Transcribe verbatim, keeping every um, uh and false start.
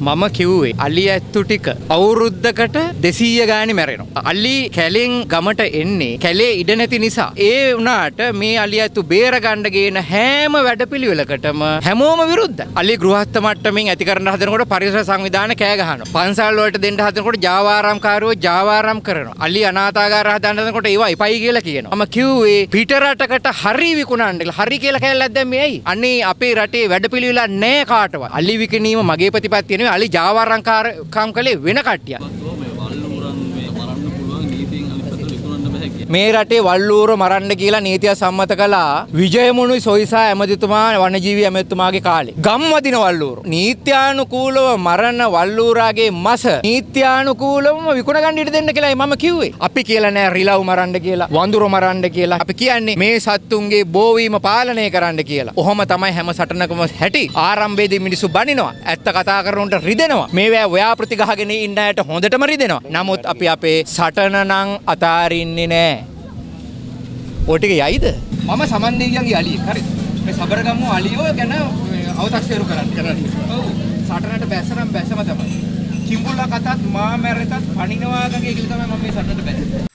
මම කිව්වේ අලි ඇත්තු ටික අවුරුද්දකට දෙසීය ගානේ මැරෙනවා. අලි කැලෙන් ගමට එන්නේ කැලේ ඉඩ නැති නිසා. ඒ වුණාට මේ අලි ඇත්තු බේර ගන්න ගේන හැම වැඩපිළිවෙලකටම හැමෝම විරුද්ධයි. අලි ගෘහස්ත මට්ටමින් ඇති කරන්න හදනකොට පරිසර සංවිධාන කෑ ගහනවා. පන්සල් වලට දෙන්න හදනකොට ජාවාරම්කාරයෝ ජාවාරම් කරනවා. අලි අනාථාගාර හදන්න හදනකොට ඒවා එපයි කියලා කියනවා. මම කිව්වේ පිට රටකට හරි විකුණන්න කියලා. හරි කියලා කැලලක් දැම්මේ ඇයි? අනේ අපේ රටේ වැඩපිළිවෙල නැහැ කාටවත්. අලි විකිණීම මගේ ප්‍රතිපත්තිය නෙවෙයි. අලි ජාවාරම්කාරකම් කලේ වෙන කට්ටියක්. මේ රටේ වල්ලූර මරන්න කියලා නීතිය සම්මත කළා විජයමුණි සොයිසා ඇමතිතුමා වනජීවි ඇමතිතුමාගේ කාලේ. ගම්වදින වල්ලූර. නීත්‍යානුකූලව මරණ වල්ලූරාගේ මස නීත්‍යානුකූලවම විකුණ ගන්න ඉඩ දෙන්න කියලායි මම කිව්වේ. අපි කියලා නෑ රිලව් මරන්න කියලා, වඳුර මරන්න කියලා. අපි කියන්නේ මේ සත්තුන්ගේ බෝවීම පාලනය කරන්න කියලා. ඔහොම තමයි හැම සටනකම හැටි. ආරම්භයේදී මිනිස්සු බනිනවා. ඇත්ත කතා කරනොන්ට රිදෙනවා. මේවා ඔයා ප්‍රතිගහගෙන ඉන්න අයට හොඳටම රිදෙනවා. නමුත් අපි අපේ සටන නම් අතාරින්නේ නෑ. ඔටික යයිද? මම සමන් දෙවියන්ගේ අලියෙක්. හරිද? මේ සබරගමු අලියෝ ගැන අව탁සිරු කරන්න. ඔව්. සටනට බැස්සනම් බැස්සම තමයි. කිඹුලා කතාත් මා මැරෙතත් පණිනවා වගේ කියලා තමයි මම මේ සටනට බැස්සේ.